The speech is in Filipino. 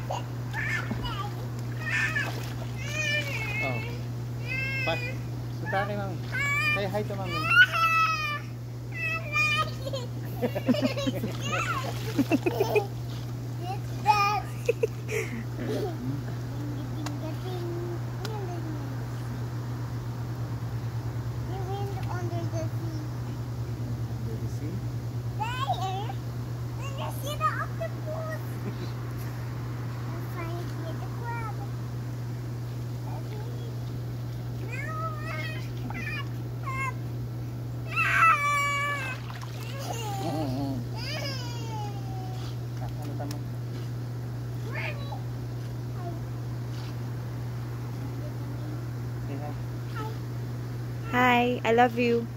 Oh. Bye. Punta kay mami. Say hi to mami. Hi, I love you.